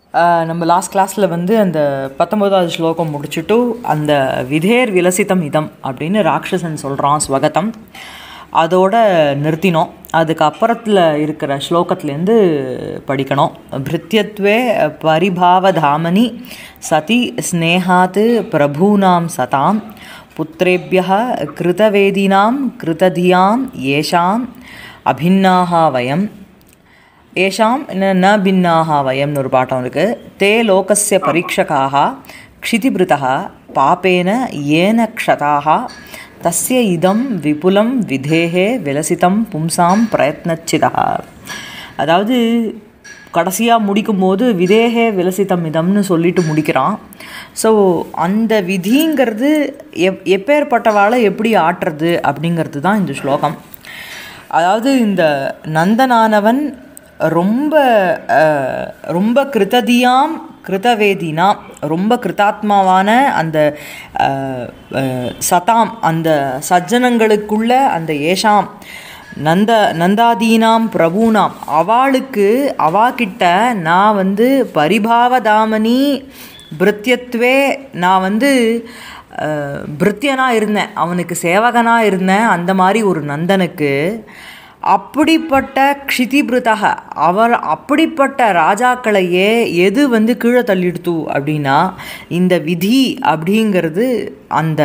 நம்ம லாஸ்ட் கிளாஸில் வந்து அந்த 19வது ஸ்லோகம் முடிச்சுட்டு அந்த விதேர் விலசிதம் இதம் அப்படின்னு ராட்சசன் சொல்கிறான் ஸ்வகதம், அதோட நிறுத்தினோம். அதுக்கப்புறத்தில் இருக்கிற ஸ்லோகத்துலேருந்து படிக்கணும். பிருத்தியத்வே பரிபாவதாமனி சதி ஸ்னேகாத் பிரபூனாம் சதாம் புத்திரேபியः கிருதவேதினாம் கிருததியாம் ஏஷாம் அபின்னாஹ வயம் ஏஷாம் ந பின்னாஹ வயம்னு ஒரு பாட்டம் இருக்குது. தே லோகஸ்ய பரீட்சகாः க்ஷிதிபிருதः பாபேன ஏன க்ஷதாः தஸ்ய இதம் விபுலம் விதேஹே விலசிதம் பும்சாம் பிரயத்னச்சிதः. அதாவது கடைசியாக முடிக்கும்போது விதேஹே விலசிதம் இதம்னு சொல்லிட்டு முடிக்கிறான். ஸோ அந்த விதிங்கிறது எப்பேற்பட்டவாளை எப்படி ஆட்டுறது அப்படிங்கிறது தான் இந்த ஸ்லோகம். அதாவது இந்த நந்தனானவன் ரொம்ப ரொம்ப கிருததியாம் கிருதவேதினாம், ரொம்ப கிருதாத்மாவான அந்த சதாம் அந்த சஜ்ஜனங்களுக்குள்ள அந்த ஏஷாம் நந்தாதீனாம் பிரபூனாம் அவளுக்கு அவாக்கிட்ட நான் வந்து பரிபாவதாமனி பிருத்தியத்வே நான் வந்து பிருத்தியனாக இருந்தேன், அவனுக்கு சேவகனாக இருந்தேன். அந்த மாதிரி ஒரு நந்தனுக்கு அப்படிப்பட்ட க்ஷிதிபிருதக அவர் அப்படிப்பட்ட ராஜாக்களையே எது வந்து கீழே தள்ளிடுத்து அப்படின்னா இந்த விதி அப்படிங்கிறது அந்த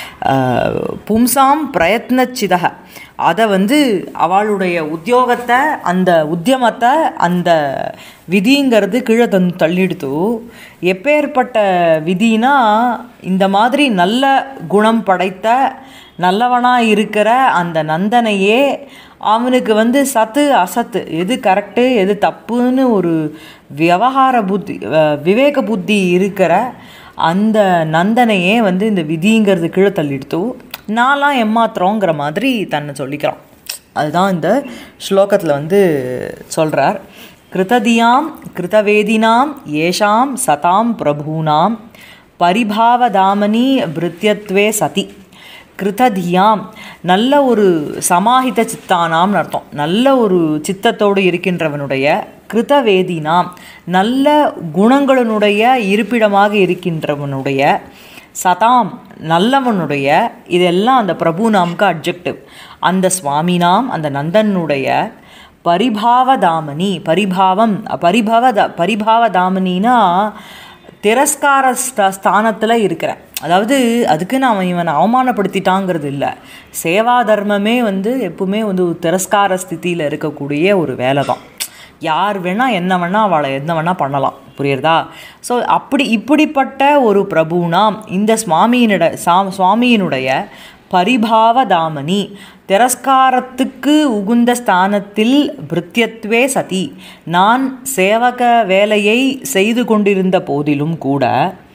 பும்சாம் பிரயத்னச்சிதக அதை வந்து அவளுடைய உத்தியோகத்தை அந்த உத்தியமத்தை அந்த விதிங்கிறது கீழே தள்ளிடுத்து. எப்பேற்பட்ட விதினா இந்த மாதிரி நல்ல குணம் படைத்த நல்லவனாக இருக்கிற அந்த நந்தனையே அவனுக்கு வந்து சத்து அசத்து எது கரெக்டு எது தப்புன்னு ஒரு விவகார புத்தி விவேக புத்தி இருக்கிற அந்த நந்தனையே வந்து இந்த விதிங்கிறது கீழே தள்ளிடுத்து நான்லாம் ஏமாத்துறோங்கிற மாதிரி தன்னை சொல்லிக்கிறான். அதுதான் இந்த ஸ்லோகத்தில் வந்து சொல்கிறார். கிருததியாம் கிருதவேதினாம் ஏஷாம் சதாம் பிரபூனாம் பரிபாவதாமனி பிருத்தியத்வே சதி கிருததியாம் நல்ல ஒரு சமாஹித சித்தானாம்னு அர்த்தம். நல்ல ஒரு சித்தத்தோடு இருக்கின்றவனுடைய கிருதவேதினாம் நல்ல குணங்களினுடைய இருப்பிடமாக இருக்கின்றவனுடைய சதாம் நல்லவனுடைய இதெல்லாம் அந்த பிரபுநாம்க்கு அட்ஜெக்டிவ். அந்த சுவாமினாம் அந்த நந்தனுடைய பரிபாவதாமனி பரிபாவம் பரிபாவதாமனினா திரஸ்கார ஸ்தானத்தில் இருக்கிறேன். அதாவது அதுக்கு நான் இவனை அவமானப்படுத்திட்டாங்கிறது இல்லை. சேவா தர்மமே வந்து எப்பவுமே வந்து ஒரு திரஸ்கார ஸ்திதியில் இருக்கக்கூடிய ஒரு வேலை தான். யார் வேணால் என்ன வேணால் அவளை என்ன வேணால் பண்ணலாம், புரியுறதா? ஸோ இப்படிப்பட்ட ஒரு பிரபுனாம் இந்த சுவாமியினுடைய பரிபாவதாமனி திரஸ்காரத்துக்கு உகுந்த ஸ்தானத்தில் பிருத்தியத்வே சதி நான் சேவக வேலையை செய்து கொண்டிருந்த போதிலும் கூட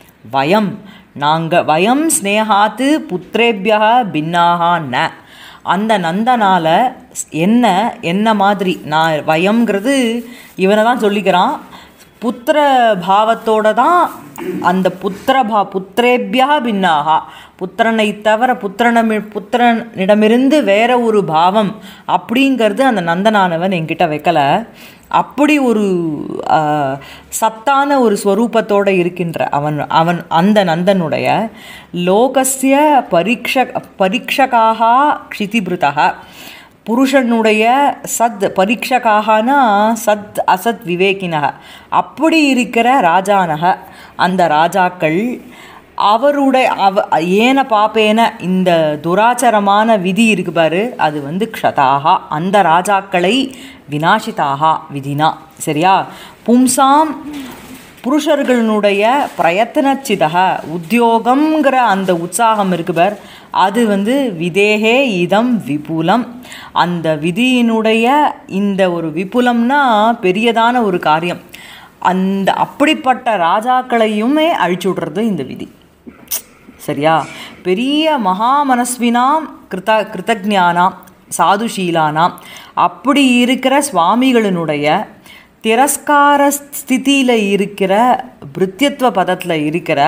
வயம் ஸ்னேகாத்து புத்திரேபியா பின்னாகா ந அந்த நந்தனால் என்ன மாதிரி நான் வயம்ங்கிறது இவனை தான் சொல்லிக்கிறான். புத்திர பாவத்தோடு தான் அந்த புத்திரேபியா பின்னாகா புத்திரனை தவிர புத்திரனிடமிருந்து வேற ஒரு பாவம் அப்படிங்கிறது அந்த நந்தனானவன் என்கிட்ட வைக்கலை. அப்படி ஒரு சத்தான ஒரு ஸ்வரூபத்தோடு இருக்கின்ற அவன் அந்த நந்தனுடைய லோகஸ்ய பரீட்சகாக க்ஷிதிபிருதக புருஷனுடைய பரீட்சகாகனா சத் அசத் விவேகினக அப்படி இருக்கிற ராஜானக அந்த ராஜாக்கள் அவருடைய ஏன பாப்பேன இந்த துராச்சரமான விதி இருக்கு பாரு அது வந்து க்ஷதாக அந்த ராஜாக்களை வினாசிதாக விதினா சரியா. பும்சாம் புருஷர்களுடைய பிரயத்தனச்சிதக உத்தியோகங்கிற அந்த உற்சாகம் இருக்கு பார் அது வந்து விதேகே இதம் விபுலம் அந்த விதியினுடைய இந்த ஒரு விபுலம்னா பெரியதான ஒரு காரியம். அந்த அப்படிப்பட்ட ராஜாக்களையுமே அழிச்சு விடுறது இந்த விதி சரியா. பெரிய மகாமனஸ்வினாம் கிருதஜானாம் சாதுஷீலானாம் அப்படி இருக்கிற சுவாமிகளினுடைய திரஸ்கார ஸ்திதியில் இருக்கிற பிருத்தியத்துவ பதத்தில் இருக்கிற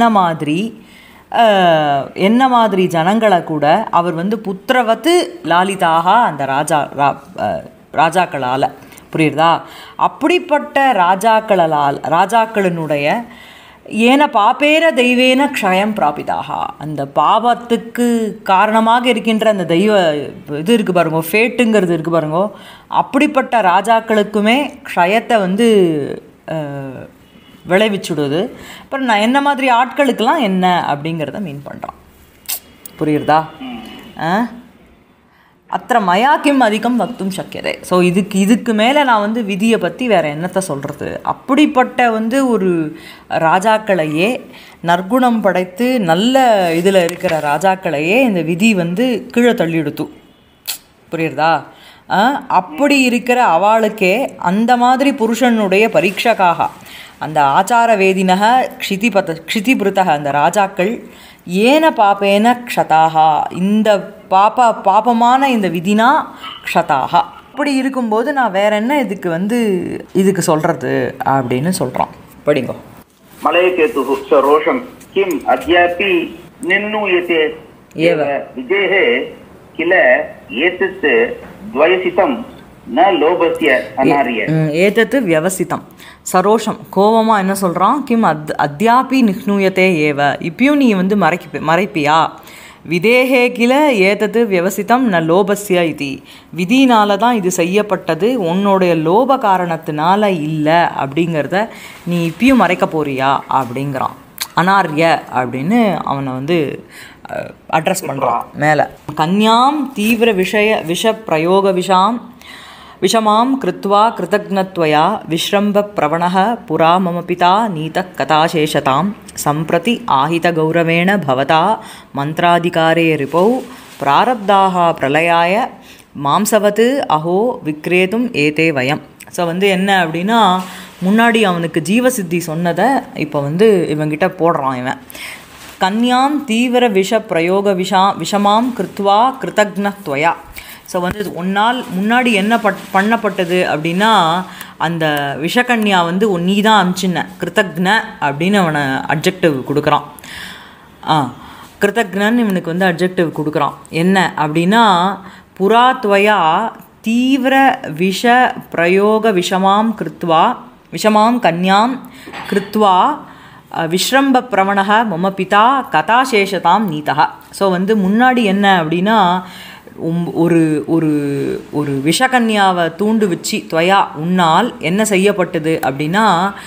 என்ன மாதிரி ஜனங்களை கூட அவர் வந்து புத்திரவத்து லாலிதாக அந்த ராஜாக்களால் புரியுறதா? அப்படிப்பட்ட ராஜாக்களினுடைய ஏன பாப்பேர தெய்வேன க்ஷயம் பிராபிதாக, அந்த பாவத்துக்கு காரணமாக இருக்கின்ற அந்த தெய்வ இது இருக்குது பாருங்க, ஃபேட்டுங்கிறது இருக்குது பாருங்க, அப்படிப்பட்ட ராஜாக்களுக்குமே க்ஷயத்தை வந்து விளைவிச்சுடுது. அப்புறம் நான் என்ன மாதிரி ஆட்களுக்கெல்லாம் என்ன அப்படிங்கிறத மீன் பண்ணுறான். புரியுறதா? அத்த மயா கிம் அதிகம் வக்தும் சக்கியதே. ஸோ இதுக்கு மேலே நான் வந்து விதியை பற்றி வேறு என்னத்தை சொல்கிறது? அப்படிப்பட்ட வந்து ஒரு ராஜாக்களையே, நற்குணம் படைத்து நல்ல இதில் இருக்கிற ராஜாக்களையே இந்த விதி வந்து கீழே தள்ளிடுத்து. புரியுறதா? அப்படி இருக்கிற அவளுக்கே அந்த மாதிரி புருஷனுடைய பரீட்சக்காக அந்த ஆச்சார வேதினக க்ஷிதிபிருத்தக அந்த ராஜாக்கள் ஏன பாப்பேன க்ஷதாக, இந்த பாபமான இந்த விதினா க்ஷதாக. அப்படி இருக்கும்போது நான் வேற என்ன இதுக்கு சொல்றது அப்படின்னு சொல்றான். படிங்கோ. மலயகேது சரோஷம் கிம் அத்யாபி நின்னூயதே ஏவ விஜேஹே கில ஏதத் த்வயசிதம் ந லோபஸ்ய அனாரிய. ஏதத் வியவசிதம். சரோஷம் கோவமாக என்ன சொல்கிறான்? கிம் அத்யாபி நிஹ்னூயத்தே ஏவ, இப்பயும் நீ வந்து மறைப்பியா? விதேகே கில ஏதது வியவசித்தம் ந லோபஸ்ய இது, விதினால தான் இது செய்யப்பட்டது, உன்னுடைய லோப காரணத்தினால இல்லை அப்படிங்கிறத நீ இப்பயும் மறைக்க போறியா அப்படிங்கிறான். அனார்ய அப்படின்னு அவனை வந்து அட்ரஸ் பண்ணுறான் மேலே. கன்யாம் தீவிர விஷ பிரயோக விஷமாம் கிருத்வா கிருதக்னத்வயா விஸ்ரம்ப பிரவணः புரா மம பிதா நீதः கதாசேஷதாம் சம்பிரதி ஆஹித கௌரவேண பவதா மந்திராதிகாரே ரிபௌ பிராரப்தாக பிரளயாய மாம்சவத்து அஹோ விக்ரேதும் ஏதே வயம். ஸோ வந்து என்ன அப்படின்னா, முன்னாடி அவனுக்கு ஜீவசித்தி சொன்னதை இப்போ வந்து இவங்கிட்ட போடுறான் இவன். கன்யாம் தீவிர விஷ பிரயோக விஷமாம் கிருத்வா கிருதக்னத்வயா. ஸோ வந்து ஒன்னால் முன்னாடி என்ன பண்ணப்பட்டது அப்படின்னா, அந்த விஷகன்யா வந்து நீ தான் அமிச்சின்ன, கிருத்தக்ன அப்படின்னு அவனை அட்ஜெக்டிவ் கொடுக்குறான். கிருத்தக்னன் இவனுக்கு வந்து அட்ஜெக்டிவ் கொடுக்குறான். என்ன அப்படின்னா, புராத்வயா தீவிர விஷ பிரயோக விஷமாம் கன்யாம் கிருத்வா விஸ்ரம்ப பிரவணக மம பிதா கதாசேஷதாம் நீதா. ஸோ வந்து முன்னாடி என்ன அப்படின்னா, ஒரு ஒரு ஒரு விஷகன்யாவை தூண்டு வச்சு துவயா உன்னால் என்ன செய்யப்பட்டது அப்படின்னா,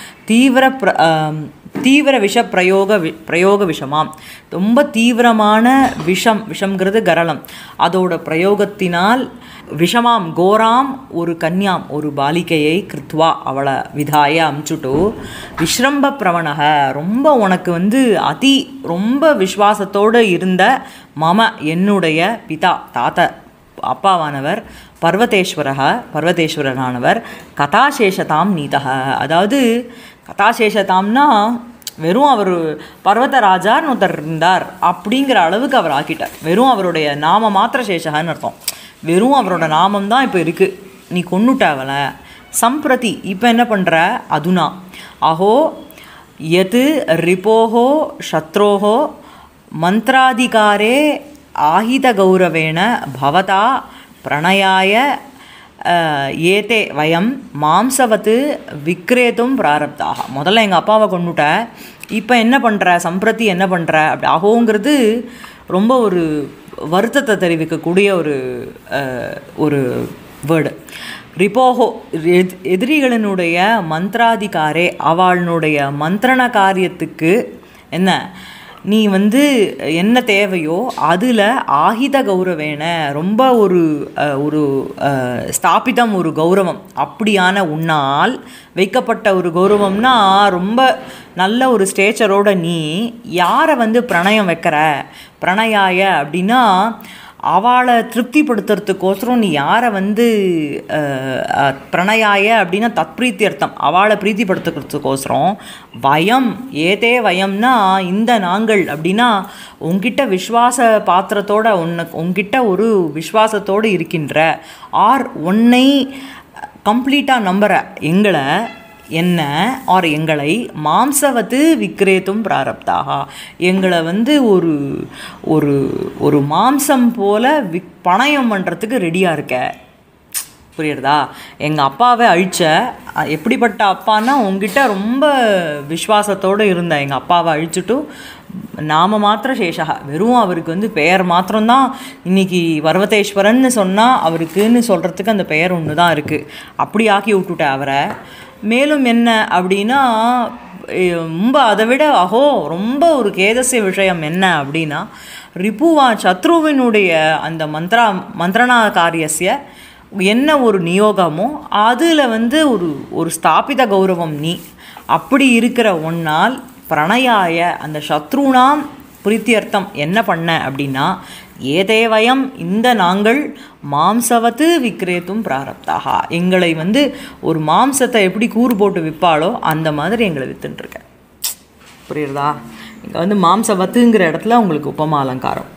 தீவிர விஷ பிரயோக விஷமாம், ரொம்ப தீவிரமான விஷம்ங்கிறது கரளம், அதோட பிரயோகத்தினால் விஷமாம் கோராம் ஒரு கன்யாம் ஒரு பாலிகையை கிருத்வா அவளை விதாய அமுச்சுட்டு விஸ்ரம்ப பிரவணக ரொம்ப உனக்கு வந்து ரொம்ப விஸ்வாசத்தோடு இருந்த மம என்னுடைய பிதா அப்பாவானவர் பர்வதேஸ்வரனானவர் கதாசேஷதாம் நீதக. அதாவது கதாசேஷதாம்னா வெறும் அவர் பர்வதராஜார்னு ஒருத்தர் இருந்தார் அப்படிங்கிற அளவுக்கு அவர் ஆக்கிட்டார். வெறும் அவருடைய நாம மாத்திர சேஷகன்னு அர்த்தம். வெறும் அவரோட நாமம் தான் இப்போ இருக்குது. நீ கொன்னுட்டாவல சம்பிரதி இப்போ என்ன பண்ணுற? அதுனா அஹோ எது ரிபோஹோ சத்ரோஹோ மந்திராதிகாரே ஆஹித கௌரவேண பவதா பிரணயாய ஏதே வயம் மாம்சவத்து விக்ரேத்தும் பிராரப்தாக. முதல்ல எங்கள் அப்பாவை கொண்டுட்ட, இப்போ என்ன பண்ணுற? சம்பிரதி என்ன பண்ணுற? அப்படி அஹோங்கிறது ரொம்ப ஒரு வருத்தத்தை தெரிவிக்கக்கூடிய ஒரு வேர்டு. ரிபோஹோ எதிரிகளினுடைய மந்திராதிகாரே அவளுடைய மந்திரண காரியத்துக்கு என்ன நீ வந்து என்ன தேவையோ அதில் ஆஹித கௌரவேன ரொம்ப ஒரு ஸ்தாபிதம் ஒரு கௌரவம் அப்படியான உன்னால் வைக்கப்பட்ட ஒரு கௌரவம்னா ரொம்ப நல்ல ஒரு ஸ்டேச்சரோட நீ யாரை வந்து பிரணயம் வைக்கிற? பிரணயாய அப்படின்னா அவளை திருப்திப்படுத்துறதுக்கோசரம் நீ யாரை வந்து பிரணயாய அப்படின்னா தத்பிரீத்தியர்த்தம் அவளை பிரீத்திப்படுத்துறதுக்கோசரம் வயம் ஏதே வயம்னா இந்த நாங்கள் அப்படின்னா உங்ககிட்ட விஸ்வாச பாத்திரத்தோட உங்ககிட்ட ஒரு விஸ்வாசத்தோடு இருக்கின்ற ஆர் உன்னை கம்ப்ளீட்டாக நம்புகிற எங்களை மாம்சவத்து விக்ரேத்தும் பிராரப்தாக எங்களை வந்து ஒரு மாம்சம் போல பணயம் பண்ணுறதுக்கு ரெடியாக இருக்க. புரியுறதா? எங்கள் அப்பாவை அழிச்ச, எப்படிப்பட்ட அப்பான்னா உங்ககிட்ட ரொம்ப விஸ்வாசத்தோடு இருந்த எங்கள் அப்பாவை அழிச்சுட்டு நாம மாத்திர சேஷகா, வெறும் அவருக்கு வந்து பெயர் மாத்திரம்தான் இன்றைக்கி பர்வதேஸ்வரன்னு சொன்னால் அவருக்குன்னு சொல்கிறதுக்கு அந்த பெயர் ஒன்று தான் இருக்குது. அப்படி ஆக்கி விட்டுட்டேன் அவரை. மேலும் என்ன அப்படின்னா ரொம்ப அதை விட ரொம்ப ஒரு கேதசிய விஷயம் என்ன அப்படின்னா, ரிபுவா சத்ருவினுடைய அந்த மந்திரணா காரியசிய என்ன ஒரு நியோகமோ அதில் வந்து ஒரு ஸ்தாபித கௌரவம் நீ. அப்படி இருக்கிற ஒன்னால் பிரணயாய அந்த சத்ருணாம் பிரீத்தியர்த்தம் என்ன பண்ண அப்படின்னா, ஏதேவயம் இந்த நாங்கள் மாம்சவத்து விக்ரேத்தும் பிராரப்தாக, எங்களை வந்து ஒரு மாம்சத்தை எப்படி கூறு போட்டு விற்பாளோ அந்த மாதிரி எங்களை வித்துட்டுருக்க. புரியுறதா? இங்கே வந்து மாம்சவத்துங்கிற இடத்துல உங்களுக்கு உபமா அலங்காரம்,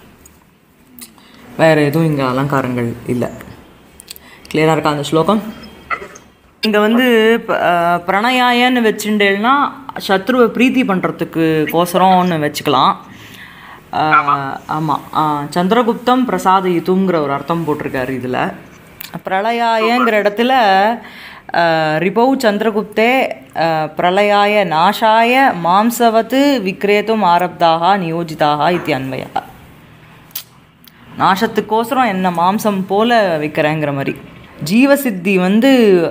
வேறு எதுவும் இங்கே அலங்காரங்கள் இல்லை. கிளியராக இருக்கா அந்த ஸ்லோகம்? இங்கே வந்து பிரணயாயன்னு வச்சுட்டேன்னா சத்ருவை பிரீத்தி பண்ணுறதுக்கு கோசரம்னு வச்சுக்கலாம். ஆமாம், சந்திரகுப்தம் பிரசாதயித்துங்கிற ஒரு அர்த்தம் போட்டிருக்காரு இதில். பிரளயாயங்கிற இடத்துல ரிபௌ சந்திரகுப்தே பிரளயாய நாசாய மாம்சவத்து விக்ரேத்தும் ஆரப்தாக நியோஜிதாக இது அன்வயா. நாசத்துக்கோசரம் என்ன மாம்சம் போல விற்கிறேங்கிற மாதிரி. ஜீவசித்தி வந்து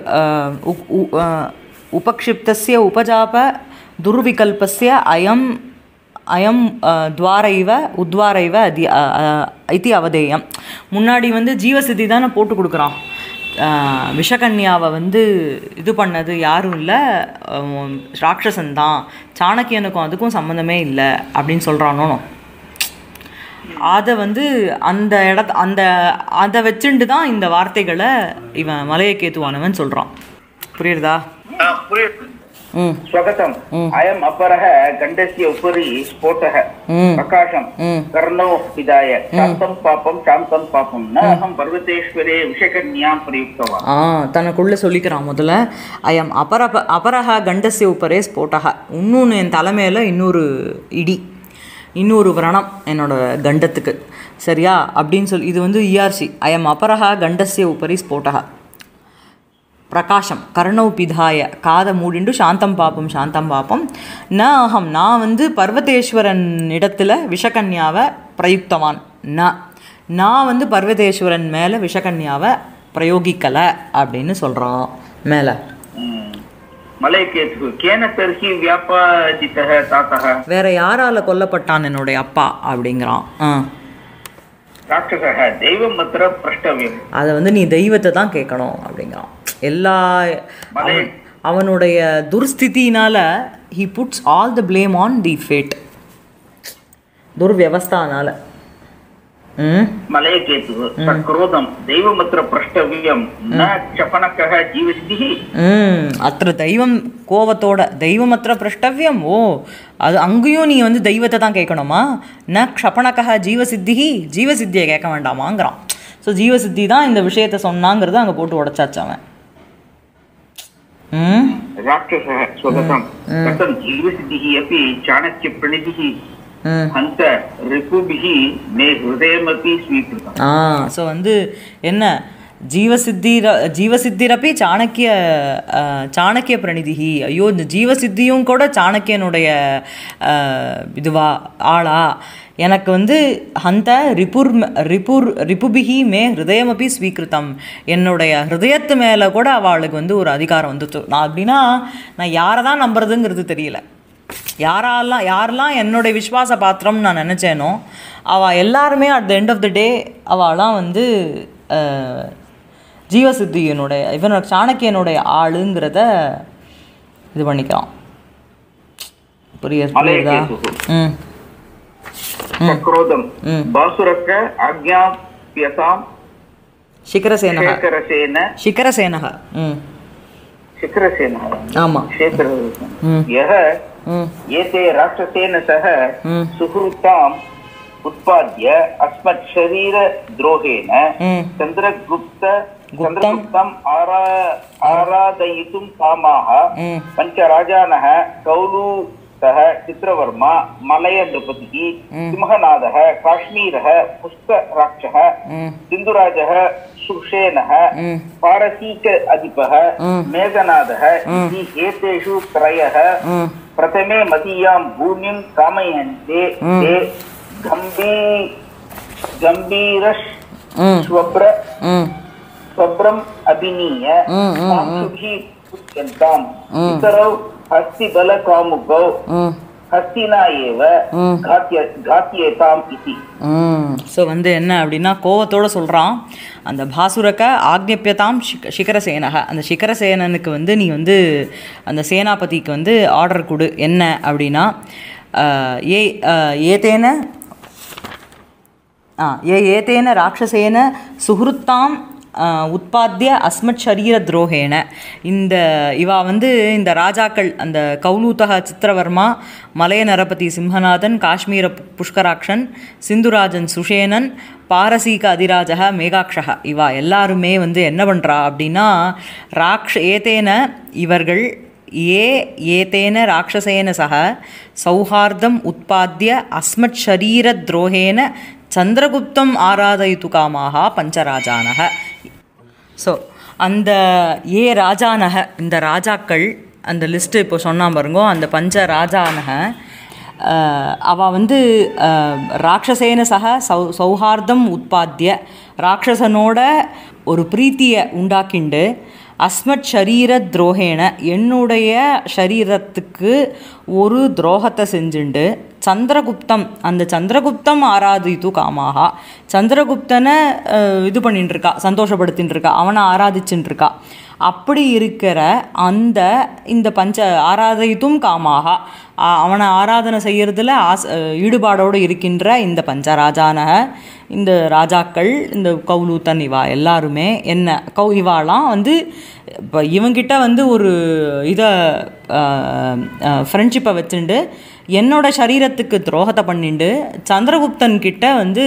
உபக்ஷிப்தஸ்ய உபஜாப துர்விகல்பஸ்ய அயம் அயம் துவாரைவ உத்வாரைவ இது அவதேயம். முன்னாடி வந்து ஜீவசித்தி தானே போட்டு கொடுக்குறான். விஷகன்யாவை வந்து இது பண்ணது யாரும் இல்லை, ராட்சசன்தான், சாணக்கியனுக்கும் அதுக்கும் சம்மந்தமே இல்லை அப்படின்னு சொல்கிறானோ. அதை வந்து அந்த அதை வச்சுட்டு தான் இந்த வார்த்தைகளை இவன் மலையகேத்துவானவன் சொல்கிறான். புரியுறதா? स्वगतम् अयम् अपरः गण्डस्य उपरि स्फोटः प्रकाशं कर्णौ पिधाय शान्तं पापं न अहं पर्वतेश्वरे विषकन्यां प्रयुक्तवान्. தனக்குள்ளே சொல்லிக்கிறான் முதல்ல. அயம் அபரஹ கண்டஸ்ய உப்பரே ஸ்போட்டக, இன்னொன்று என் தலைமையில் இன்னொரு இடி, இன்னொரு விரணம் என்னோட கண்டத்துக்கு, சரியா அப்படின்னு சொல்லி. இது வந்து இஆர்சி. அயம் அபரஹ கண்டஸ்ய உப்பரி ஸ்போட்டக பிரகாஷம் கர்ணௌ பிதாய, காதை மூடிண்டு சாந்தம் பாப்பம் ந அகம், நான் வந்து பர்வதேஸ்வரன் இடத்துல விஷகன்யாவை பிரயுக்தவான். நான் வந்து பர்வதேஸ்வரன் மேலே விஷகன்யாவை பிரயோகிக்கலை அப்படின்னு சொல்கிறான் மேலே. வேற யாரால கொல்லப்பட்டான் என்னுடைய அப்பா அப்படிங்கிறான். அதை வந்து நீ தெய்வத்தை தான் கேட்கணும் அப்படிங்கிறான். எல்லா அவனுடைய துர்ஸ்திதினால he puts all the blame on the fate, துர்வியவஸ்தானால. Malayaketu சக்ரோதம் தெய்வமத்ர பிரஷ்டவ்யம் ந க்ஷபணகஹ ஜீவசித்திஹ. அത്ര தெய்வம் கோவத்தோட தெய்வமத்ர பிரஷ்டவ்யம். அது அங்கேயும் நீ வந்து தெய்வத்தை தான் கேட்கணுமா? ந க்ஷபணகஹ ஜீவசித்திஹி, ஜீவசித்தியை கேட்க வேண்டாமாங்கிறான். ஸோ ஜீவசித்தி தான் இந்த விஷயத்தை சொன்னாங்கிறத அங்கே போட்டு உடச்சாச்சு அவன். ராட்சசः ஸ்வகதம் கதம் ஜீவசித்திஹி அப்பி சாணக்ய பிரணிதிஹ அந்த ரிபுபிஹி மே ஹிருதயமபி ஸ்வீகிருதம். ஸோ வந்து என்ன, ஜீவசித்திரப்பி சாணக்கிய பிரணிதிஹி. ஐயோ, இந்த ஜீவசித்தியும் கூட சாணக்கியனுடைய இதுவா ஆளா? எனக்கு வந்து அந்த ரிபுபிஹி மே ஹிருதயமபி ஸ்வீகிருத்தம், என்னுடைய ஹிருதயத்து மேலே கூட அவளுக்கு வந்து ஒரு அதிகாரம் வந்துச்சு. நான் அப்படின்னா நான் யாரை தான் நம்புறதுங்கிறது தெரியல. யாரெல்லாம் என்னுடைய விஸ்வாச பாத்திரம்னு நான் நினச்சேனோ அவள் எல்லாருமே at the end of the day அவளாம் வந்து ஜீவசித்தியனுடைய இவனோட சாணக்கியனுடைய ஆளுங்கிறத இது பண்ணிக்கிறான். புரியுதா? சக்ரோதம் பாசுரக்க ஆக்ஞாப்யதாம் சிகரசேனக ஆமா யஹ ஏதே ராட்சசேன சஹ சுஹ்ருதாம் உத்பாத்ய அஸ்மத் ஷரீர துரோகேன சந்திரகுப்தம் ஆராதயித்தும் காமாஹ பஞ்சராஜானஹ கௌலூதஹ சித்ரவர்மா மலய நிருபதிஹ சிம்ஹநாதஹ காஷ்மீரஹ புஷ்கராட்சஹ சிந்துராஜஹ सुषेणः पारसीक अधिपः मेघनादः इति एतेषु त्रयः प्रथमे मदीयां भूमिं कामयन्ते ते स्वब्रम् अभिनीय पांशुभिः पूज्यन्ताम् इतरौ हस्तिबलकामुकौ हस्तिना एव घात्येताम् इति. ஸோ வந்து என்ன அப்படின்னா கோவத்தோடு சொல்கிறான், அந்த பாசுரக்க ஆக்ஞப்பியதாம் சிகரசேனக, அந்த சிகரசேனனுக்கு வந்து நீ வந்து அந்த சேனாபதிக்கு வந்து ஆர்டர் கொடு. என்ன அப்படின்னா ஏதேன ராட்சசேன சுஹ்ருத்தாம் உற்பத்திய அஸ்மத் சரீர துரோகேன, இவா வந்து இந்த ராஜாக்கள் அந்த கௌலூதக சித்திரவர்மா, மலைய நரபதி சிம்ஹநாதன், காஷ்மீர புஷ்கராக்ஷன், சிந்துராஜன் சுஷேனன், பாரசீக அதிராஜக மேகாக்ஷக, இவா எல்லாருமே வந்து என்ன பண்ணுறா அப்படின்னா ஏதேன இவர்கள் ஏதேன ராட்சசேன சக சௌஹார்தம் உற்பத்திய அஸ்மத் சரீர துரோகேன சந்திரகுப்தம் ஆராதயித்து காமாக பஞ்சராஜானக. ஸோ அந்த ராஜானக, இந்த ராஜாக்கள் அந்த லிஸ்ட்டு இப்போ சொன்னால் பாருங்கோ, அந்த பஞ்ச ராஜானக அவள் வந்து ராட்சசேன சக சௌஹார்தம் உற்பத்திய, ராட்சசனோட ஒரு பிரீத்தியை உண்டாக்கிண்டு, அஸ்மத் ஷரீர துரோகேன என்னுடைய ஷரீரத்துக்கு ஒரு துரோகத்தை செஞ்சுண்டு, சந்திரகுப்தம் அந்த சந்திரகுப்தம் ஆராதித்து காமாக, சந்திரகுப்தனை இது பண்ணிட்டுருக்கா, சந்தோஷப்படுத்தின்னு அவனை ஆராதிச்சுட்டுருக்கா. அப்படி இருக்கிற இந்த பஞ்ச ஆராதித்தும் காமாக, அவனை ஆராதனை செய்கிறதுல ஈடுபாடோடு இருக்கின்ற இந்த பஞ்சராஜானக, இந்த ராஜாக்கள், இந்த கௌலூத்தன், இவா எல்லாருமே என்ன இவாலாம் வந்து இப்போ இவங்கிட்ட வந்து ஒரு இதை ஃப்ரெண்ட்ஷிப்பை வச்சுண்டு என்னோட சரீரத்துக்கு துரோகத்தை பண்ணிண்டு சந்திரகுப்தன் கிட்ட வந்து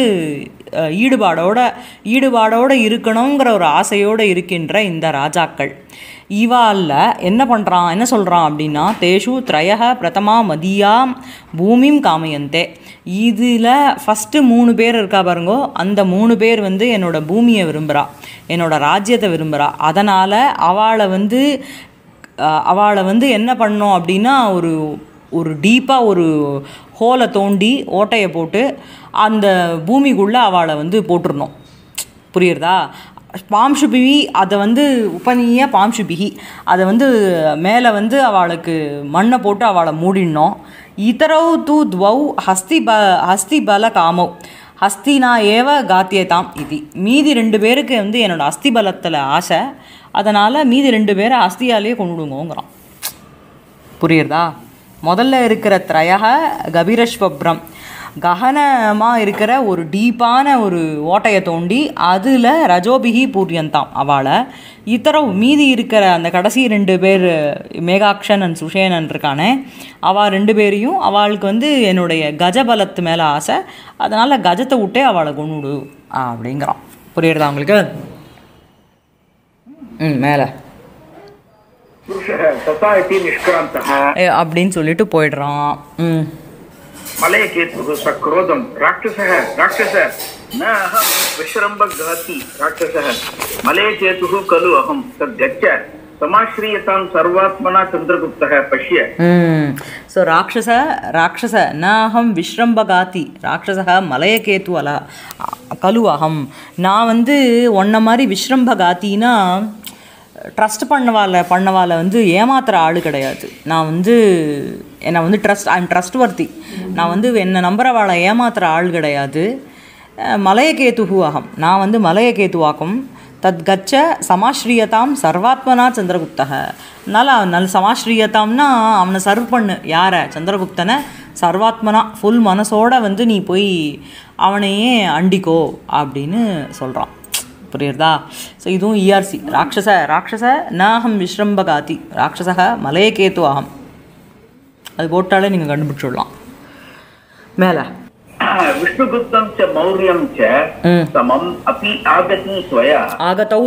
ஈடுபாடோடு இருக்கணுங்கிற ஒரு ஆசையோடு இருக்கின்ற இந்த ராஜாக்கள், இவால என்ன சொல்கிறான் அப்படின்னா தேஷு த்ரயக பிரதமா மதியாம் பூமிம் காமயந்தே, இதில் ஃபஸ்ட்டு 3 பேர் இருக்கா பாருங்கோ, அந்த 3 பேர் வந்து என்னோட பூமியை விரும்புகிறா, என்னோட ராஜ்யத்தை விரும்புகிறா. அதனால் அவளை வந்து என்ன பண்ணோம் அப்படின்னா ஒரு டீப்பாக ஒரு ஹோலை தோண்டி ஓட்டையை போட்டு அந்த பூமிக்குள்ளே அவளை வந்து போட்டுருணும். புரியுறதா? பாம்சுபிகி அதை வந்து உபநீய பாம்சுபிகி அதை வந்து மேலே வந்து அவளுக்கு மண்ணை போட்டு அவளை மூடிடணும். இதரவு தூ துவௌ ஹஸ்தி பல காமௌ ஹஸ்தினா ஏவ காத்தியதாம் இது, மீதி 2 பேருக்கு வந்து என்னோடய அஸ்தி பலத்தில் ஆசை, அதனால் மீதி 2 பேரை அஸ்தியாலேயே கொண்டுடுங்கோங்கிறான். புரியுறதா? முதல்ல இருக்கிற த்ரயக கபீரஸ்வப்ரம், ககனமாக இருக்கிற ஒரு டீப்பான ஒரு ஓட்டையை தோண்டி அதில் ரஜோபிகி பூரியந்தாம் அவளை, மீதி இருக்கிற அந்த கடைசி 2 பேர் மேகாக்ஷன் அண்ட் சுஷேனன் இருக்கானே, அவள் 2 பேரையும் அவளுக்கு வந்து என்னுடைய கஜபலத்து மேலே ஆசை, அதனால் கஜத்தை விட்டே அவளை கொண்டுடு அப்படிங்கிறான். புரியுறதா உங்களுக்கு? மேலே அப்படின்னு சொல்லிட்டு போயிடுறான். मलयकेतुः सक्रोधं राक्षसः न अहं विश्रम्भघाती राक्षसः मलयकेतुः खलु अहं तद्गच्छ समाश्रियतां सर्वात्मना चन्द्रगुप्तः पश्य. ஸோ ராட்சச ந அகம் விஸ்ரம்பகாதி ராட்சச மலயகேத்து அல கலு அகம், நான் வந்து ஒன்றை மாதிரி விஸ்ரம்பகாத்தின்னா ட்ரஸ்ட் பண்ணவால வந்து ஏமாத்துகிற ஆள் கிடையாது. நான் வந்து என்னை வந்து ஐம் ட்ரஸ்ட் வர்த்தி, நான் வந்து என்னை நம்புறவாளை ஏமாத்துகிற ஆள் கிடையாது. மலயகேத்து அகம், நான் வந்து மலயகேத்துவாக்கும். தத் கச்ச சமாஸ்ரீயதாம் சர்வாத்மனா சந்திரகுப்தக, அதனால் சமாஸ்ரீயதாம்னா அவனை சர்வ் பண்ணு, யாரை? சந்திரகுப்தனை சர்வாத்மனா ஃபுல் மனசோட வந்து நீ போய் அவனையே அண்டிக்கோ அப்படின்னு சொல்கிறான். புரியுறதா? ஸோ இதுவும் இஆர்சி. ராட்சச நாஹம் விஸ்ரம்பகாதி ராட்சசக மலயகேத்து அகம், அது போட்டாலே நீங்கள் கண்டுபிடிச்சிடலாம். மேலே विष्णुगुप्तं च मौर्यं च समम् अपि आगतौ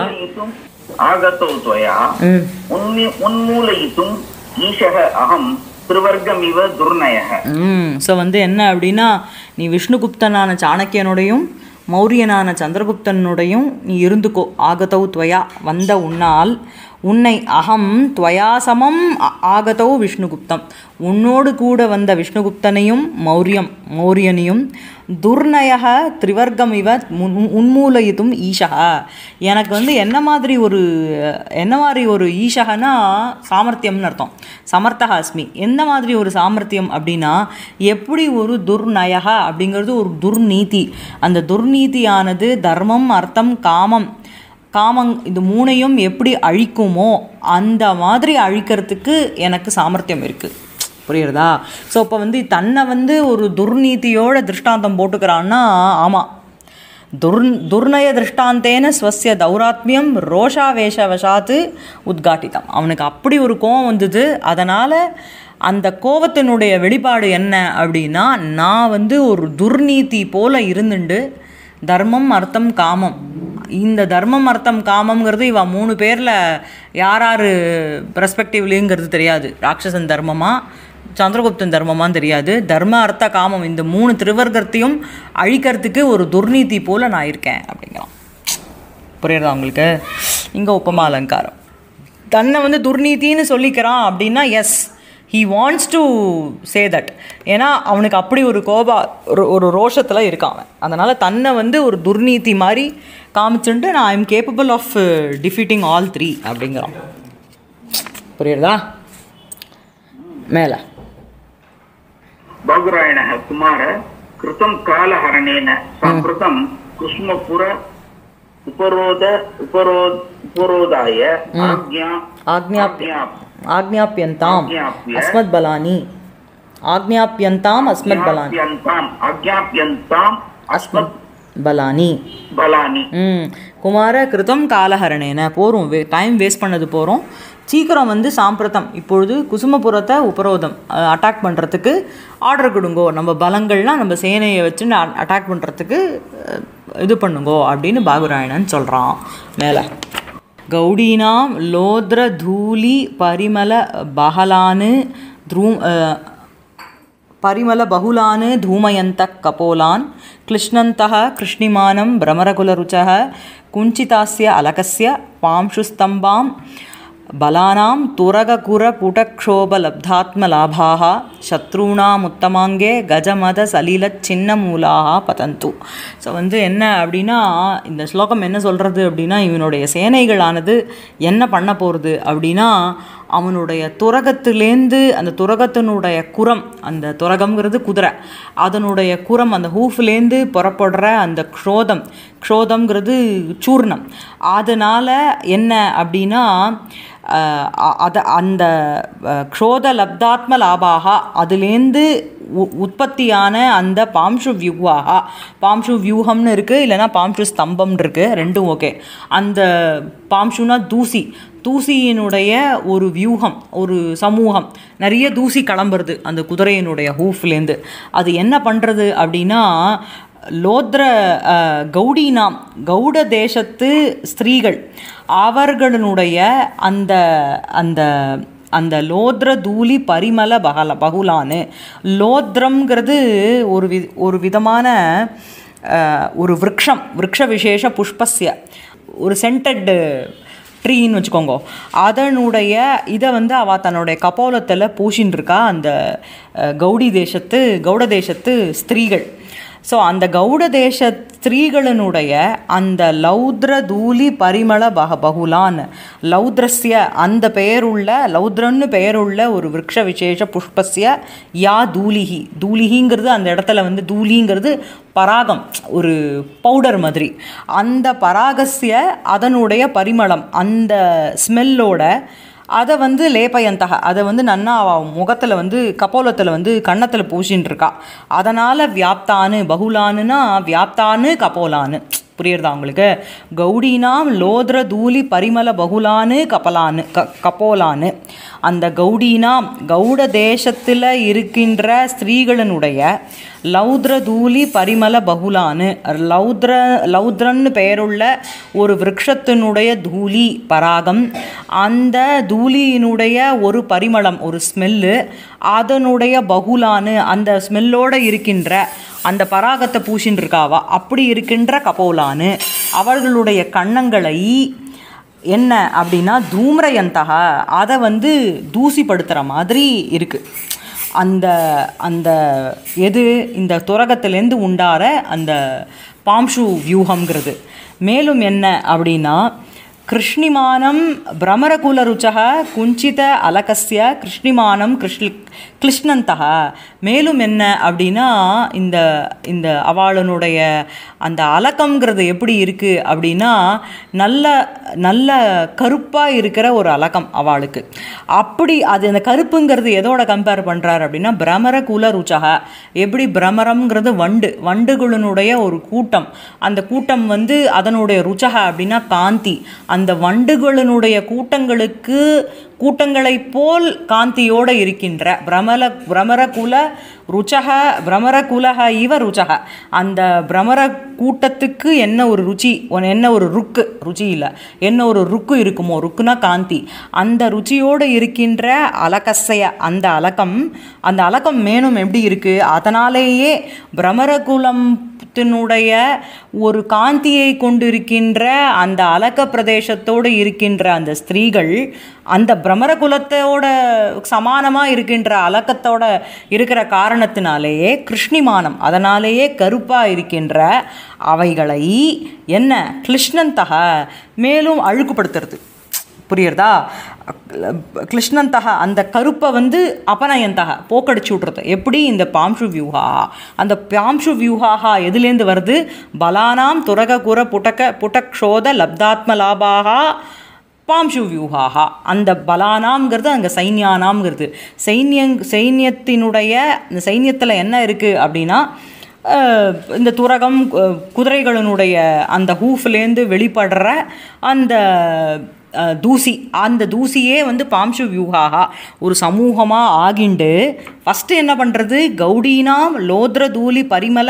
त्वया उन्मूलयितुम् ईशः अहं त्रिवर्गमिव दुर्नयः. ஸோ வந்து என்ன அப்படின்னா, நீ விஷ்ணுகுப்தனான சாணக்கியனோடையும் மௌரியனான சந்திரகுப்தனுடையும் நீ இருந்துக்கோ. ஆகதௌ துவயா வந்த உன்னால் உன்னை அகம் துவயா சமம் ஆகதௌ விஷ்ணுகுப்தம் உன்னோடு கூட வந்த விஷ்ணுகுப்தனையும் மௌரியனையும் துர்நயக திரிவர்க்கம் இவ உன்மூலயித்தும் ஈஷா எனக்கு வந்து என்ன மாதிரி ஒரு ஈஷகனா சாமர்த்தியம்னு அர்த்தம். சமர்த்தக அஸ்மி எந்த மாதிரி ஒரு சாமர்த்தியம் அப்படின்னா எப்படி ஒரு துர்நயக அப்படிங்கிறது ஒரு துர்நீதி. அந்த துர்நீதியானது தர்மம் அர்த்தம் காமம் இது மூணையும் எப்படி அழிக்குமோ அந்த மாதிரி அழிக்கிறதுக்கு எனக்கு சாமர்த்தியம் இருக்குது. புரியுறதா? ஸோ இப்போ வந்து தன்னை வந்து ஒரு துர்நீதியோட திருஷ்டாந்தம் போட்டுக்கிறான்னா ஆமாம் துர்நய திருஷ்டாந்தேன ஸ்வஸ்ய தௌராத்மியம் ரோஷாவேஷவசாத்து உத்காட்டிதம். அவனுக்கு அப்படி ஒரு கோவம் வந்தது. அதனால் அந்த கோவத்தினுடைய வெளிப்பாடு என்ன அப்படின்னா நான் வந்து ஒரு துர்நீதி போல் இருந்துண்டு தர்மம் அர்த்தம் காமம் இந்த தர்மம் அர்த்தம் காமங்கிறது இவ 3 பேரில் யார் பெர்ஸ்பெக்டிவ்லேங்கிறது தெரியாது. ராட்சசன் தர்மமா சந்திரகுப்தன் தர்மமான்னு தெரியாது. தர்ம அர்த்த காமம் இந்த 3 திருவர்க்கத்தையும் அழிக்கிறதுக்கு ஒரு துர்நீதி போல் நான் இருக்கேன் அப்படிங்கிறான். புரியுறதா உங்களுக்கு? இங்கே உபமா அலங்காரம். தன்னை வந்து துர்நீதின்னு சொல்லிக்கிறான் அப்படின்னா yes he wants to say that. ஏன்னா அவனுக்கு அப்படி ஒரு ஒரு ரோஷத்தில் இருக்கான் அவன். அதனால் தன்னை வந்து ஒரு துர்நீதி மாதிரி காமிச்சுட்டு நான் I am capable of defeating all 3 அப்படிங்கிறான். புரியுறதா? மேலே பாகுராயண குமார கிருதம் காலஹரணேன சம்பிருதம் குஸ்மபுர உபரோதாய ஆக்ஞாப்யந்தாம் அஸ்மத் பலானி அஸ்மத் பலானி குமார கிருதம் காலஹரணேன போகிறோம். டைம் வேஸ்ட் பண்ணது போகிறோம். சீக்கிரம் வந்து சாம்பிரதம் இப்பொழுது குசுமபுரத்தை உபரோதம் அட்டாக் பண்ணுறதுக்கு ஆர்டர் கொடுங்கோ. நம்ம பலங்கள்லாம் நம்ம சேனையை வச்சு அட்டாக் பண்ணுறதுக்கு இது பண்ணுங்கோ அப்படின்னு பாகுராயணன் சொல்கிறான். மேலே கௌடீனாம் லோத்ர தூலி பரிமல பகுலான் தூமயந்த கபோலான் கிருஷ்ணந்தः கிருஷ்ணிமானம் பிரமரகுலருச்சः குஞ்சிதாஸ்ய அலகஸ்ய பாம்சுஸ்தம்பாம் பலானாம் துரககுர புடக்ஷோபலப்தாத்மலாபாः சத்ருணாமுத்தமாங்கே கஜமத சலீல சின்ன மூலாக பதந்து. ஸோ வந்து என்ன அப்படின்னா இந்த ஸ்லோகம் என்ன சொல்கிறது அப்படின்னா இவனுடைய சேனைகளானது என்ன பண்ண போகிறது அப்படின்னா அவனுடைய துரகத்திலேருந்து அந்த துரகத்தினுடைய குரம் அந்த துரகம்ங்கிறது குதிரை அதனுடைய குரம் அந்த ஹூஃப்லேருந்து புறப்படுற அந்த க்ஷோதம்ங்கிறது சூர்ணம். அதனால் என்ன அப்படின்னா அந்த க்ஷோத லப்தாத்ம லாபாக அதுலேருந்து உற்பத்தியான அந்த பாம்சு வியூகம்னு இருக்குது இல்லைனா பாம்சு ஸ்தம்பம்னு இருக்குது ரெண்டும் ஓகே. அந்த பாம்சுனா தூசியினுடைய ஒரு வியூகம் ஒரு சமூகம் நிறைய தூசி கிளம்புறது அந்த குதிரையினுடைய ஹூஃப்லேருந்து. அது என்ன பண்ணுறது அப்படின்னா லோத்ர கௌடீனாம் கௌட தேசத்து ஸ்திரீகள் அவர்களுடைய அந்த அந்த அந்த லோத்ர தூலி பரிமல பகுலான்னு லோத்ரம்ங்கிறது ஒரு விதமான ஒரு விருக்ஷ விசேஷ புஷ்பஸ்ய ஒரு சென்டட் ட்ரீன்னு வச்சுக்கோங்க. அதனுடைய இதை வந்து அவள் தன்னுடைய கபோலத்தில் பூசின்னு இருக்கா அந்த கௌட தேசத்து ஸ்திரீகள். ஸோ அந்த கௌட தேச ஸ்திரீகளினுடைய அந்த லௌத்ர தூலி பரிமள பகுலான் லௌத்ரஸ்ய அந்த லௌத்ரன்னு பெயருள்ள ஒரு விருக்ஷ விசேஷ புஷ்பஸ்ய யா தூலிகிங்கிறது அந்த இடத்துல வந்து தூலிங்கிறது பராகம் ஒரு பவுடர் மாதிரி. அந்த பராகஸ்ய அதனுடைய பரிமளம் அந்த ஸ்மெல்லோட அதை வந்து லேபயந்தக அதை வந்து நன்னா அவள் முகத்தில் வந்து கபோலத்தில் வந்து கன்னத்தில் பூசின்னு இருக்கா. அதனால் வியாப்தானு பகுலானுன்னா வியாப்தானு கபோலானு. புரியுறதா உங்களுக்கு? கௌடீனாம் லோத்ர தூலி பரிமல பகுலானு கபோலானு அந்த கௌடீனாம் கௌட தேசத்தில் இருக்கின்ற ஸ்திரீகளினுடைய லௌத்ர தூலி பரிமல பகுலானு லௌத்ரன்னு பெயருள்ள ஒரு விருட்சத்தினுடைய தூலி பராகம் அந்த தூலியினுடைய ஒரு பரிமளம் ஒரு ஸ்மெல்லு அதனுடைய பகுலானு அந்த ஸ்மெல்லோடு இருக்கின்ற அந்த பராகத்தை பூசின்னு இருக்காவா அப்படி இருக்கின்ற கபோலான்னு அவர்களுடைய கன்னங்களை என்ன அப்படின்னா தூம்ரயந்தக அதை வந்து தூசிப்படுத்துகிற மாதிரி இருக்குது. அந்த அந்த எது இந்த துரகத்திலேருந்து உண்டார அந்த பாம்ஷு வியூகம்ங்கிறது. மேலும் என்ன அப்படின்னா கிருஷ்ணிமானம் பிரமரகுல ருச்சக குஞ்சித அலகஸ்ய கிருஷ்ணிமானம் கிருஷ்ணந்தக. மேலும் என்ன அப்படின்னா இந்த இந்த அவளுடைய அந்த அலக்கம்ங்கிறது எப்படி இருக்குது அப்படின்னா நல்ல நல்ல கருப்பாக இருக்கிற ஒரு அலக்கம் அவளுக்கு. அப்படி அது அந்த கருப்புங்கிறது எதோட கம்பேர் பண்ணுறாரு அப்படின்னா பிரமரகுல ருச்சக. எப்படி பிரமரம்ங்கிறது வண்டுகளினுடைய ஒரு கூட்டம். அந்த கூட்டம் வந்து அதனுடைய ருச்சக அப்படின்னா காந்தி. அந்த வண்டுகளினுடைய கூட்டங்களைப் போல் காந்தியோடு இருக்கின்ற பிரமரகுல ருச்சக பிரமரகுலக இவ ருச்சக. அந்த பிரமர கூட்டத்துக்கு என்ன ஒரு ருச்சி, என்ன ஒரு ருச்சி இல்லை, என்ன ஒரு ருக்கு இருக்குமோ, ருக்குனா காந்தி, அந்த ருச்சியோடு இருக்கின்ற அலகசைய அந்த அலக்கம் மேலும் எப்படி இருக்குது, அதனாலேயே பிரமரகுலத்தினுடைய ஒரு காந்தியை கொண்டிருக்கின்ற அந்த அலக்க பிரதேசத்தோடு இருக்கின்ற அந்த ஸ்திரீகள் அந்த பிரமரகுலத்தோட சமானமாக இருக்கின்ற அலக்கத்தோட இருக்கிற காரணத்தினாலேயே கிருஷ்ணிமானம், அதனாலேயே கருப்பாக இருக்கின்ற அவைகளை என்ன கிருஷ்ணந்தக மேலும் அழுக்குப்படுத்துறது. புரியுறதா? கிருஷ்ணந்தக அந்த கருப்பை வந்து அபநயந்தக போக்கடிச்சு விட்றது. எப்படி இந்த பாம்ஷு வியூஹா, அந்த பாம்ஷு வியூஹாகா எதுலேருந்து வருது, பலானாம் துரக குர புட்டக்ஷோத லப்தாத்ம லாபாக பாம்ஷு வியூஹாகா. அந்த பலானாம்ங்கிறது அங்கே சைன்யானாம்ங்கிறது. சைன்யத்தினுடைய இந்த சைன்யத்தில் என்ன இருக்குது அப்படின்னா இந்த துரகம் குதிரைகளினுடைய அந்த ஹூஃப்லேருந்து வெளிப்படுற அந்த தூசி, அந்த தூசியே வந்து பாம்ஷு வியூஹாகா ஒரு சமூகமாக ஆகிண்டு ஃபஸ்ட்டு என்ன பண்ணுறது, கௌடீனாம் லோத்ர தூளி பரிமல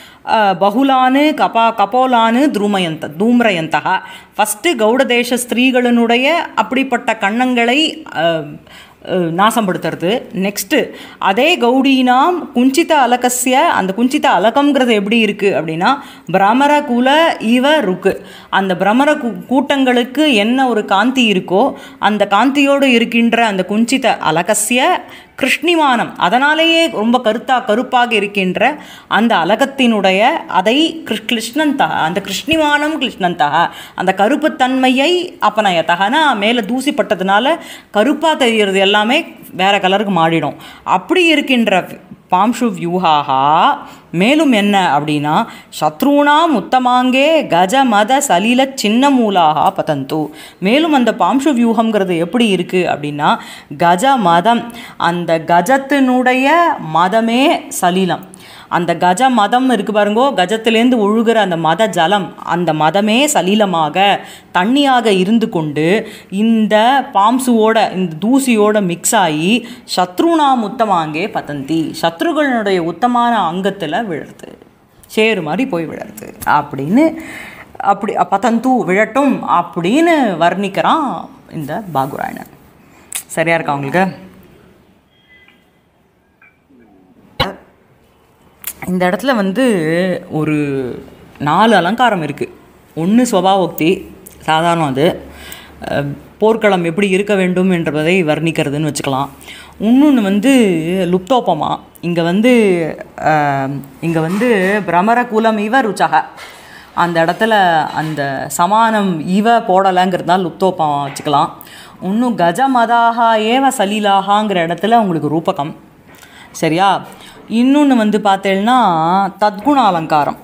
பகுலானு கபோலானு தூம்ரயந்தக. ஃபஸ்ட்டு கௌடதேச ஸ்திரீகளினுடைய அப்படிப்பட்ட கன்னங்களை நாசப்படுத்துறது. நெக்ஸ்ட்டு அதே கௌடீனாம் குஞ்சித அலகஸ்ய, அந்த குஞ்சித அலகம்ங்கிறது எப்படி இருக்குது அப்படின்னா பிரமரகுல இவ ருக்கு. அந்த பிரமர கூட்டங்களுக்கு என்ன ஒரு காந்தி இருக்கோ அந்த காந்தியோடு இருக்கின்ற அந்த குஞ்சித அலகஸ்ய கிருஷ்ணிமானம், அதனாலேயே ரொம்ப கருப்பாக இருக்கின்ற அந்த அலகத்தினுடைய அதை கிருஷ்ணந்தக, அந்த கிருஷ்ணிமானம் கிருஷ்ணந்தக அந்த கருப்புத்தன்மையை அபநயத்தகனா மேலே தூசிப்பட்டதுனால கருப்பாக தெரிகிறது எல்லாமே வேறு கலருக்கு மாறிடும். அப்படி இருக்கின்ற பாம்ஷு வியூஹாகா மேலும் என்ன அப்படின்னா சத்ருணாம் உத்தமாங்கே கஜ மத சலில சின்ன மூலாகா பதந்து. மேலும் அந்த பாம்ஷு வியூகம்ங்கிறது எப்படி இருக்குது அப்படின்னா கஜ மதம், அந்த கஜத்தினுடைய மதமே சலிலம். அந்த கஜ மதம் இருக்குது பாருங்கோ, கஜத்திலேருந்து ஒழுகிற அந்த மத ஜலம், அந்த மதமே சலீலமாக தண்ணியாக இருந்து கொண்டு இந்த பாம்சுவோட இந்த தூசியோட மிக்ஸ் ஆகி சத்ருணாம் உத்தமாங்கே பதந்தி, சத்ருகளுடைய உத்தமான அங்கத்தில் விழுறது, சேரு மாதிரி போய் விழுறது அப்படின்னு அப்படி பதந்து விழட்டும் அப்படின்னு வர்ணிக்கிறான் இந்த பாகுராயணன். சரியா இருக்கா உங்களுக்கு? இந்த இடத்துல வந்து ஒரு 4 அலங்காரம் இருக்குது. ஒன்று ஸ்வபாவோக்தி, சாதாரணம், அது போர்க்களம் எப்படி இருக்க வேண்டும் என்பதை வர்ணிக்கிறதுன்னு வச்சுக்கலாம். இன்னொன்று வந்து லுப்தோபமா. இங்கே வந்து பிரமரகுலம் இவ ருச்சக, அந்த இடத்துல அந்த சமானம் இவ போடலைங்கிறதுனால லுப்தோபமா வச்சுக்கலாம். இன்னும் கஜமதாக ஏவ சலீலாகாங்கிற இடத்துல உங்களுக்கு ரூபகம். சரியா? இன்னொன்று வந்து பார்த்தேன்னா தத்குண அலங்காரம்.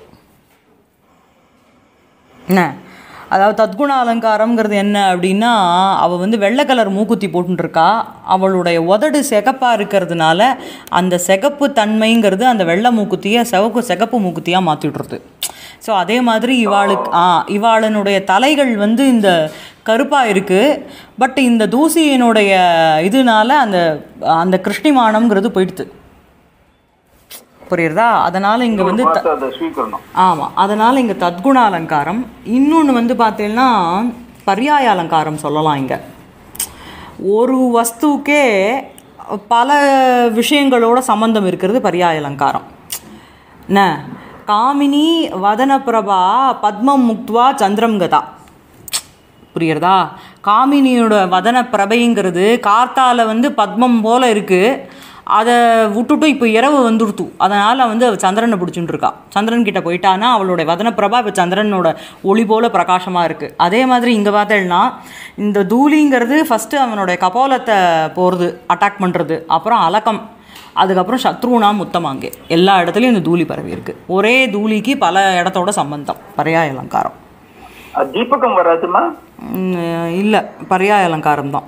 என்ன அதாவது தத்குண அலங்காரங்கிறது என்ன அப்படின்னா அவள் வந்து வெள்ளை கலர் மூக்குத்தி போட்டுருக்கா, அவளுடைய உதடு சிகப்பாக இருக்கிறதுனால அந்த சிகப்பு தன்மைங்கிறது அந்த வெள்ளை மூக்குத்தியை சிகப்பு மூக்குத்தியாக மாற்றி விட்ருது. ஸோ அதே மாதிரி இவாளனுடைய தலைகள் வந்து இந்த கருப்பாக இருக்குது. பட் இந்த தூசியினுடைய இதனால அந்த அந்த கிருஷ்ணிமானம்ங்கிறது போயிடுது. புரியுறதா? அதனால் இங்கே வந்து ஆமாம், அதனால் இங்கே தத்குண அலங்காரம். இன்னொன்று வந்து பார்த்தீங்கன்னா பர்யாய அலங்காரம் சொல்லலாம். இங்கே ஒரு வஸ்துக்கே பல விஷயங்களோட சம்பந்தம் இருக்கிறது பர்யாய அலங்காரம். ந காமினி வதனப்பிரபா பத்மம் முக்துவா சந்திரம் கதா. புரியுறதா? காமினியோட வதன பிரபைங்கிறது கார்த்தால வந்து பத்மம் போல் இருக்குது, அதை விட்டுட்டு இப்போ இரவு வந்துடுத்து, அதனால் வந்து அவள் சந்திரனை பிடிச்சுட்டு இருக்கா. சந்திரன் கிட்ட போயிட்டான்னா அவளுடைய வதனப்பிரபா இப்போ சந்திரனோட ஒளி போல் பிரகாசமாக இருக்குது. அதே மாதிரி இங்கே பார்த்தேன்னா இந்த தூளிங்கிறது ஃபஸ்ட்டு அவனுடைய கபோலத்தை போகிறது, அட்டாக் பண்ணுறது, அப்புறம் அலக்கம், அதுக்கப்புறம் சத்ருனா முத்தமாங்கே, எல்லா இடத்துலையும் இந்த தூளி பரவி இருக்குது. ஒரே தூளிக்கு பல இடத்தோட சம்பந்தம். பர்யாய அலங்காரம். தீபகம் வராதுமா? இல்லை, பர்யாய அலங்காரம் தான்.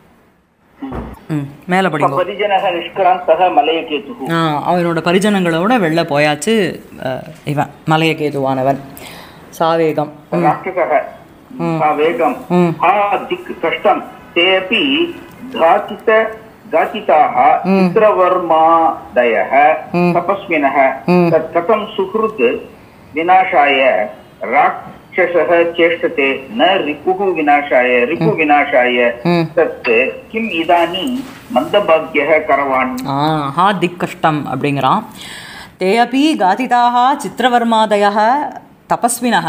மேலே படிங்க. அவனோட பரிஜனங்களோட வெளில போயாச்சு இவன் மலையகேதுவானவன். சாவேகம் சாவேகம் திக் கஷ்டம் தேபி गातिताः चित्रवर्मादयः तपस्विनः तत् कथं सुहृत् विनाशाय राक्षसः चेष्टते न रिपुः विनाशाय तत् किम् इदानीं मन्दभाग्यः करवाणि. हा दिक्कष्टम् அப்படிங்கறான். ते अपि गातिताः चित्रवर्मादयः तपस्विनः.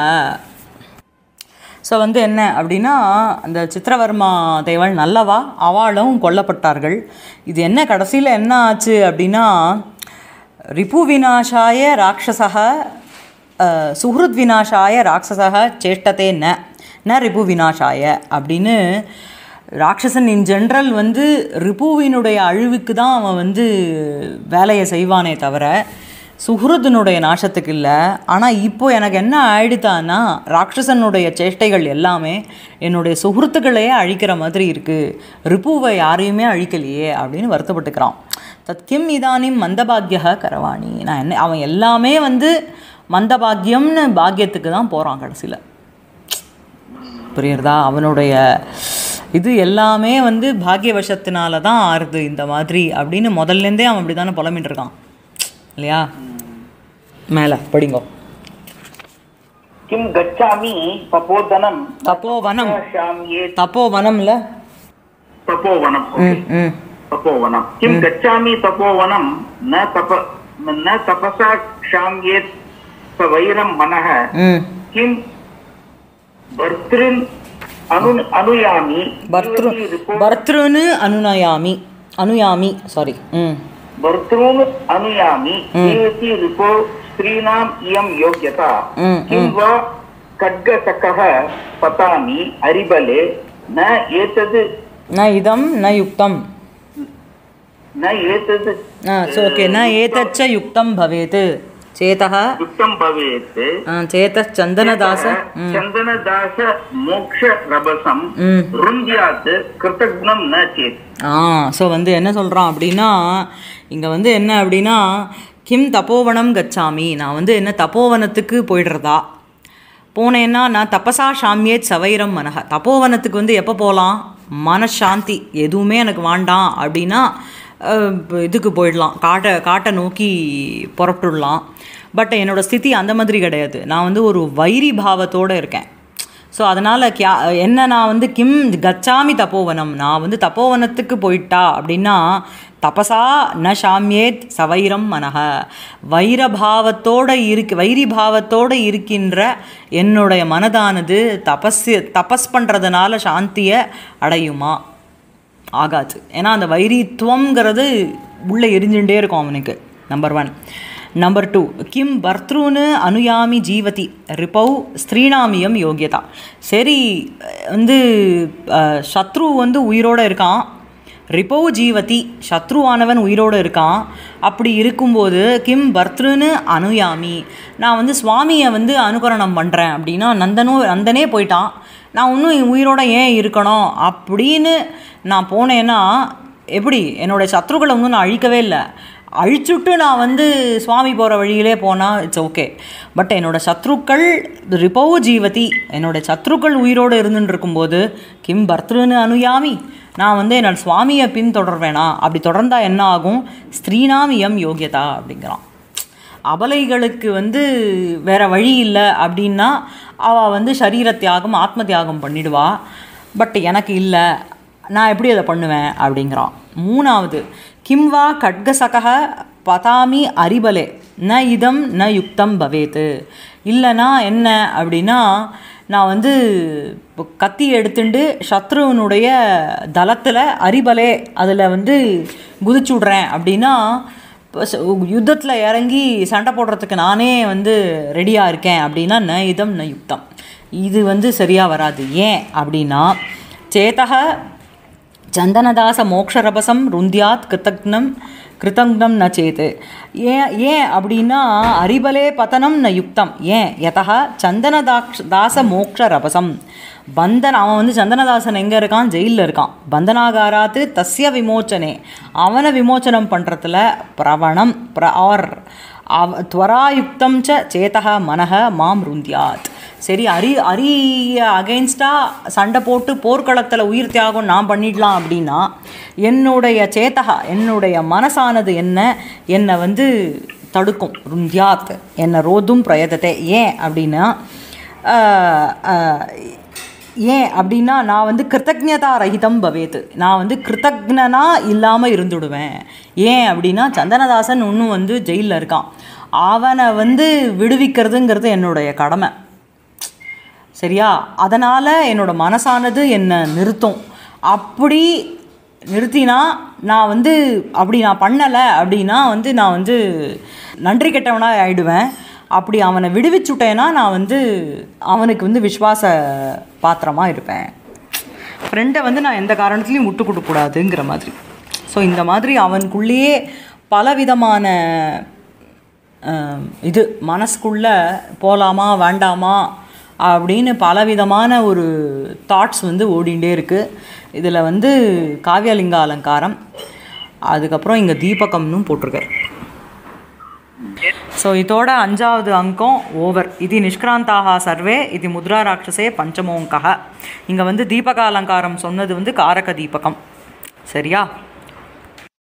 ஸோ வந்து என்ன அப்படின்னா, அந்த சித்திரவர்மா தேவள் நல்லவா, அவளும் கொல்லப்பட்டார்கள். இது என்ன கடைசியில் என்ன ஆச்சு அப்படின்னா, ரிபு விநாசாய ராட்சசக சுஹ்ருத் விநாசாய ராட்சசக சேஷ்டத்தே ந ரிபு விநாசாய அப்படின்னு, ராட்சசன் இன் ஜென்ரல் வந்து ரிபுவினுடைய அழிவுக்கு தான் அவன் வந்து வேலையை செய்வானே தவிர சுஹ்ருதனுடைய நாசத்துக்கு இல்லை. ஆனால் இப்போது எனக்கு என்ன ஆயிடுத்தான்னா, ராட்சசனுடைய சேஷ்டைகள் எல்லாமே என்னுடைய சுஹ்ருத்துக்களையே அழிக்கிற மாதிரி இருக்குது, ரிப்புவை யாரையுமே அழிக்கலையே அப்படின்னு வருத்தப்பட்டுக்கிறான். தத் கிம் இதானிம் மந்தபாகிய கரவாணி. நான் என்ன, அவன் எல்லாமே வந்து மந்தபாகியம்னு பாக்கியத்துக்கு தான் போகிறான் கடைசியில். புரியுறதா? அவனுடைய இது எல்லாமே வந்து பாக்கியவசத்தினால தான் ஆறுது இந்த மாதிரி அப்படின்னு முதல்லேருந்தே அவன் அப்படி தானே புலம்பின்னு இருக்கான் இல்லையா? மேல படிங்கோ. கிம் கச்சாமி தபோதனம் தபோவனம் தபோவனம்ல தபோவனம் தபோவனம் கிம் கச்சாமி தபோவனம் ந தபசா க்ஷாம்யேத் சவைரம் மனஹ கிம் பர்த்ருன் அனுயாமி பர்த்ருன்னு அனுயாமி சாரி भर्तॄन् अनुयामि जीवति रिपो स्त्रीणाम् इयं योग्यता किं वा खड्गसखः पतामि अरिबले न एतद् न इदं न युक्तं न एतद् ओके न एतच्च युक्तं भवेत् चेतः युक्तं भवेत् चेतः चन्दनदास मोक्ष रभसं रुन्द्यात् कृतज्ञं न चेत्. ஸோ வந்து என்ன சொல்கிறான் அப்படின்னா, இங்கே வந்து என்ன அப்படின்னா, கிம் தப்போவனம் கச்சாமி, நான் வந்து என்ன தப்போவனத்துக்கு போயிடுறதா, போனேன்னா நான் தப்பசா ஷாமியேத் சவைரம் மனக, தப்போவனத்துக்கு வந்து எப்போ போகலாம், மனசாந்தி எதுவுமே எனக்கு வேண்டாம் அப்படின்னா இதுக்கு போயிடலாம், காட்டை நோக்கி புறப்பட்டுடலாம். பட் என்னோடய ஸ்திதி அந்த மாதிரி கிடையாது, நான் வந்து ஒரு வைரி பாவத்தோடு இருக்கேன். ஸோ அதனால் என்ன, நான் வந்து கிம் கச்சாமி தப்போவனம், நான் வந்து தப்போவனத்துக்கு போயிட்டா அப்படின்னா தபசா ந ஷாமியேத் சவைரம் மனக, வைரி பாவத்தோடு இருக்கின்ற என்னுடைய மனதானது தபஸ் பண்ணுறதுனால சாந்தியை அடையுமா? ஆகாது. ஏன்னா அந்த வைரித்துவங்கிறது உள்ளே எரிஞ்சுட்டே இருக்கும் அவனுக்கு. நம்பர் 1. நம்பர் 2, கிம் பர்த்ருன்னு அனுயாமி ஜீவதி ரிபௌ ஸ்திரீணாமியம் யோகியதா. சரி வந்து சத்ரு வந்து உயிரோடு இருக்கான், ரிபௌ ஜீவதி சத்ருவானவன் உயிரோடு இருக்கான். அப்படி இருக்கும்போது கிம் பர்த்ருன்னு அனுயாமி, நான் வந்து சுவாமியை வந்து அனுகரணம் பண்ணுறேன் அப்படின்னா நந்தனே போயிட்டான், நான் இன்னும் உயிரோடு ஏன் இருக்கணும் அப்படின்னு நான் போனேன்னா எப்படி, என்னுடைய சத்ருக்களை இன்னும் நான் அழிக்கவே இல்லை, அழிச்சுட்டு நான் வந்து சுவாமி போகிற வழியிலே போனால் இட்ஸ் ஓகே. பட் என்னோடய சத்ருக்கள் ரிபௌ ஜீவதி, என்னோடய சத்ருக்கள் உயிரோடு இருந்துட்டு இருக்கும்போது கிம் பர்த்ருன்னு அனுயாமி, நான் வந்து என்னோட சுவாமியை பின்தொடர்வேனா, அப்படி தொடர்ந்தால் என்ன ஆகும், ஸ்திரீணாமியம் யோகியதா அப்படிங்கிறான். அபலைகளுக்கு வந்து வேறு வழி இல்லை அப்படின்னா அவள் வந்து சரீர தியாகம் ஆத்ம தியாகம் பண்ணிடுவா. பட் எனக்கு இல்லை, நான் எப்படி அதை பண்ணுவேன் அப்படிங்கிறான். 3வது, கிம்வா கட்கசக பதாமி அரிபலே ந இதம் ந யுக்தம் பவேத்து. இல்லைனா என்ன அப்படின்னா, நான் வந்து கத்தி எடுத்துட்டு சத்ருவனுடைய தளத்தில் அரிபலே அதில் வந்து குதிச்சு விட்றேன் அப்படின்னா, யுத்தத்தில் இறங்கி சண்டை போடுறதுக்கு நானே வந்து ரெடியாக இருக்கேன் அப்படின்னா ந இதம் ந யுக்தம், இது வந்து சரியாக வராது. ஏன் அப்படின்னா, சேதக சந்தனதாச மோக்ஷரபசம் ருந்தியாத் கிருத்தங்னம் ந சேத்து. ஏன் அப்படின்னா அரிபலே பதனம் ந யுக்தம். ஏன் யதா சந்தனதாச மோக்ஷரபசம் அவன் வந்து சந்தனதாசன் எங்கே இருக்கான்? ஜெயிலில் இருக்கான். பந்தனாகாராத்து தஸ்ய விமோச்சனே, அவனை விமோச்சனம் பண்ணுறதுல பிரவணம் துவராயுக்தம் சேதக மனக மாம் ருந்தியாத். சரி, அரிய அகெயின்ஸ்டாக சண்டை போட்டு போர்க்களத்தில் உயிர் தியாகம் நான் பண்ணிடலாம் அப்படின்னா என்னுடைய சேத்தகா, என்னுடைய மனசானது என்னை வந்து தடுக்கும். ருந்தியாத், என்னை ரோதும் பிரயதத்தை. ஏன் அப்படின்னா நான் வந்து கிருத்தஜ்ஞதா ரஹிதம் பவேத்து, நான் வந்து கிருத்தஜ்ஞனா இல்லாமல் இருந்துடுவேன். ஏன் அப்படின்னா சந்தனதாசன் இன்னும் வந்து ஜெயிலில் இருக்கான். அவனை வந்து விடுவிக்கிறதுங்கிறது என்னுடைய கடமை. சரியா? அதனால் என்னோடய மனசானது என்னை நிறுத்தும். அப்படி நிறுத்தினா நான் வந்து அப்படி நான் பண்ணலை அப்படின்னா வந்து நான் வந்து நன்றி கெட்டவனாக ஆகிடுவேன். அப்படி அவனை விடுவிச்சுட்டேன்னா நான் வந்து அவனுக்கு வந்து விஸ்வாச பாத்திரமாக இருப்பேன். ஃப்ரெண்டை வந்து நான் எந்த காரணத்துலையும் விட்டு கொடுக்கக்கூடாதுங்கிற மாதிரி. ஸோ இந்த மாதிரி அவனுக்குள்ளேயே பலவிதமான இது மனசுக்குள்ளே போகலாமா வேண்டாமா அப்படின்னு பலவிதமான ஒரு தாட்ஸ் வந்து ஓடிண்டே இருக்குது. இதில் வந்து காவியலிங்க அலங்காரம், அதுக்கப்புறம் இங்கே தீபகம்னு போட்டிருக்கார். ஸோ இதோட 5வது அங்கம் ஓவர். இது நிஷ்கிராந்தாக சர்வே இது முத்ரா ராட்சசே பஞ்சமோங்கா. இங்கே வந்து தீபக அலங்காரம் சொன்னது வந்து காரக தீபகம். சரியா?